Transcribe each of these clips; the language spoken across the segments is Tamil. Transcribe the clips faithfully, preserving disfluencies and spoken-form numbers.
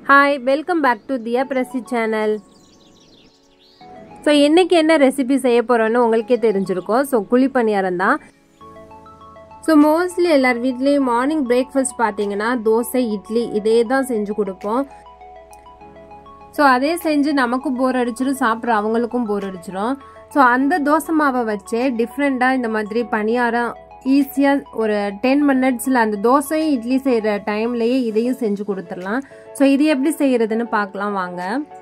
Hi, welcome back to the Recipe channel. So, இன்னைக்கு என்ன ரெசிபி செய்ய போறோம்னு உங்களுக்கே தெரிஞ்சிருக்கும். So, குழி பணியாரம் தான். So, mostly எல்லார் வீட்லயும் மார்னிங் பிரேக்ஃபாஸ்ட் பாத்தீங்கன்னா தோசை, இட்லி இதே தான் செஞ்சு கொடுப்போம். So, அதே செஞ்சு நமக்கு போர் அடிச்சிரும், சாப்பிட்ற அவங்களுக்கும் போர் அடிச்சிரும். So, அந்த தோசை மாவை வச்சே டிஃப்ரெண்டா இந்த மாதிரி பணியாரம் ஈஸியா ஒரு டென் மினிட்ஸ்ல அந்த தோசையும் இட்லி செய்யற டைம்லயே இதையும் செஞ்சு கொடுத்துடலாம். ஸோ இது எப்படி செய்யறதுன்னு பார்க்கலாம் வாங்க.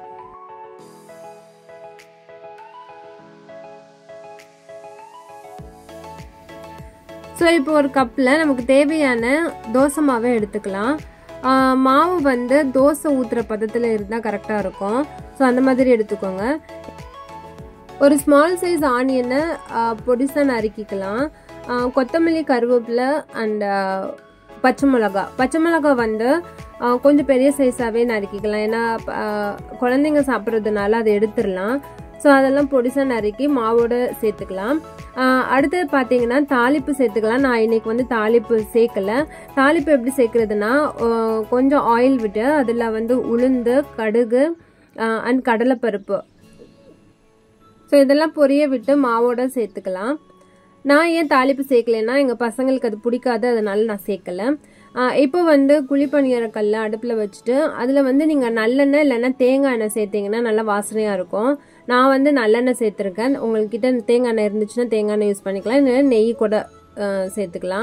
ஸோ இப்போ ஒரு கப்பில் நமக்கு தேவையான தோசை மாவை எடுத்துக்கலாம். மாவு வந்து தோசை ஊற்றுற பதத்தில் இருந்தால் கரெக்டாக இருக்கும். ஸோ அந்த மாதிரி எடுத்துக்கோங்க. ஒரு ஸ்மால் சைஸ் ஆனியனை பொடிசாக நறுக்கிக்கலாம். கொத்தமல்லி, கருவேப்பிலை அண்ட் பச்சை மிளகா பச்சை மிளகா வந்து கொஞ்சம் பெரிய சைஸாகவே நறுக்கிக்கலாம். ஏன்னா குழந்தைங்க சாப்பிட்றதுனால அதை எடுத்துடலாம். ஸோ அதெல்லாம் பொடிசாக நறுக்கி மாவோட சேர்த்துக்கலாம். அடுத்தது பார்த்தீங்கன்னா தாளிப்பு சேர்த்துக்கலாம். நான் இன்னைக்கு வந்து தாளிப்பு சேர்க்கலை. தாளிப்பு எப்படி சேர்க்கறதுனா கொஞ்சம் ஆயில் விட்டு அதில் வந்து உளுந்து, கடுகு அண்ட் கடலைப்பருப்பு ஸோ இதெல்லாம் பொரிய விட்டு மாவோட சேர்த்துக்கலாம். நான் ஏன் தாளிப்பு சேர்க்கலைன்னா எங்கள் பசங்களுக்கு அது பிடிக்காது, அதனால நான் சேர்க்கலை. இப்போ வந்து குழி பணியார கல்லை அடுப்பில் வச்சுட்டு அதில் வந்து நீங்கள் நல்லெண்ணெய் இல்லைன்னா தேங்காய் எண்ணெய் சேர்த்திங்கன்னா நல்லா வாசனையாக இருக்கும். நான் வந்து நல்லெண்ணெய் சேர்த்துருக்கேன். உங்கள்கிட்ட தேங்காய் எண்ணெய் இருந்துச்சுன்னா தேங்காய் எண்ணெய் யூஸ் பண்ணிக்கலாம், இல்லை நெய் கூட சேர்த்துக்கலாம்.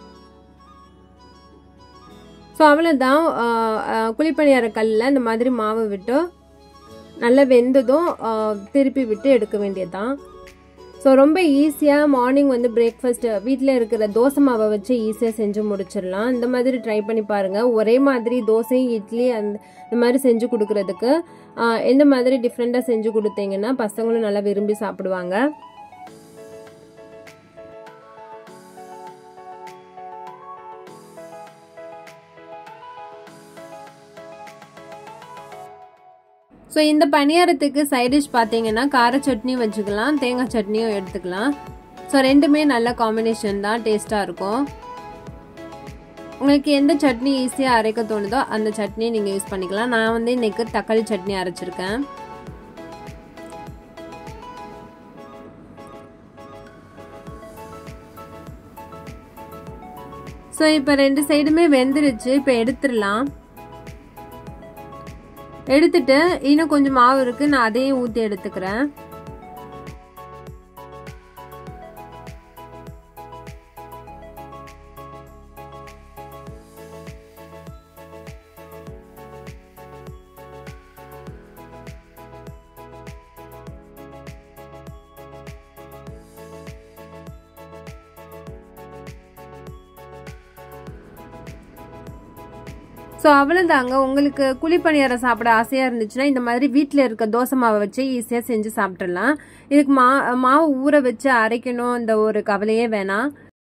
ஸோ அவ்வளோதான். குழி பணியார கல்லில் இந்த மாதிரி மாவு விட்டு நல்லா வெந்ததும் திருப்பி விட்டு எடுக்க வேண்டியதுதான். ஸோ ரொம்ப ஈஸியாக மார்னிங் வந்து பிரேக்ஃபாஸ்ட் வீட்டில் இருக்கிற தோசை மாவை வச்சு ஈஸியாக செஞ்சு முடிச்சிடலாம். இந்த மாதிரி ட்ரை பண்ணி பாருங்கள். ஒரே மாதிரி தோசை, இட்லி அந்த இந்த மாதிரி செஞ்சு கொடுக்கறதுக்கு எந்த மாதிரி டிஃப்ரெண்ட்டாக செஞ்சு கொடுத்தீங்கன்னா பசங்களும் நல்லா விரும்பி சாப்பிடுவாங்க. ஸோ இந்த பணியாரத்துக்கு சைட் டிஷ் பார்த்தீங்கன்னா கார சட்னி வச்சுக்கலாம், தேங்காய் சட்னியும் எடுத்துக்கலாம். ஸோ ரெண்டுமே நல்ல காம்பினேஷன் தான், டேஸ்ட்டாக இருக்கும். உங்களுக்கு எந்த சட்னி ஈஸியாக அரைக்க தோணுதோ அந்த சட்னியை நீங்கள் யூஸ் பண்ணிக்கலாம். நான் வந்து இன்னைக்கு தக்காளி சட்னி அரைச்சிருக்கேன். ஸோ இப்போ ரெண்டு சைடுமே வெந்துருச்சு. இப்போ எடுத்துடலாம். எடுத்துட்டு இன்னும் கொஞ்சம் மாவு இருக்கு, நான் அதையும் ஊற்றி எடுத்துக்கிறேன். ஸோ அவ்வளோதாங்க. உங்களுக்கு குழி பணியாரம் சாப்பிட ஆசையாக இருந்துச்சுன்னா இந்த மாதிரி வீட்டில் இருக்க தோசை மாவை வச்சு ஈஸியாக செஞ்சு சாப்பிட்றலாம். இதுக்கு மா மாவு ஊற வச்சு அரைக்கணும் இந்த ஒரு கவலையே வேணாம்.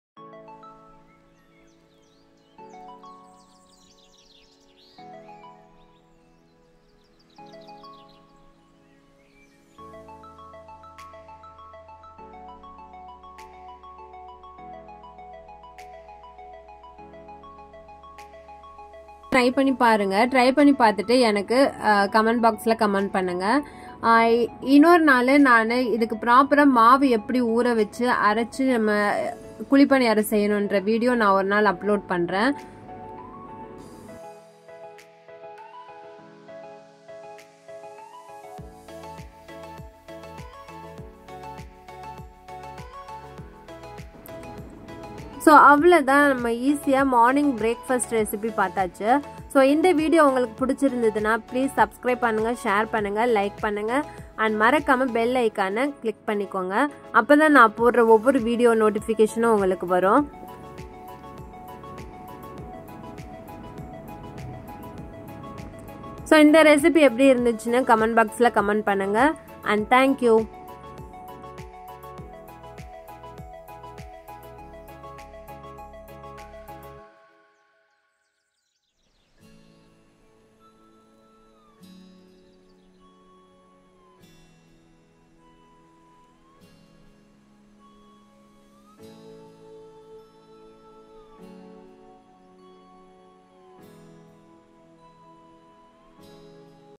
ட்ரை பண்ணி பாருங்க. ட்ரை பண்ணி பார்த்துட்டு எனக்கு கமெண்ட் பாக்ஸில் கமெண்ட் பண்ணுங்க. இன்னொரு நாள் நான் இதுக்கு ப்ராப்பராக மாவு எப்படி ஊற வச்சு அரைச்சி நம்ம குழி பணியாரம் செய்யணுன்ற வீடியோ நான் ஒரு நாள் அப்லோட் பண்ணுறேன். ஸோ அவ்வளோதான், நம்ம ஈஸியாக மார்னிங் பிரேக்ஃபாஸ்ட் ரெசிபி பார்த்தாச்சு. ஸோ இந்த வீடியோ உங்களுக்கு பிடிச்சிருந்ததுன்னா ப்ளீஸ் சப்ஸ்கிரைப் பண்ணுங்கள், ஷேர் பண்ணுங்கள், லைக் பண்ணுங்கள் அண்ட் மறக்காமல் பெல் ஐக்கானை கிளிக் பண்ணிக்கோங்க. அப்போ தான் நான் போடுற ஒவ்வொரு வீடியோ நோட்டிஃபிகேஷனும் உங்களுக்கு வரும். ஸோ இந்த ரெசிபி எப்படி இருந்துச்சுன்னு கமெண்ட் பாக்ஸில் கமெண்ட் பண்ணுங்கள். And thank you.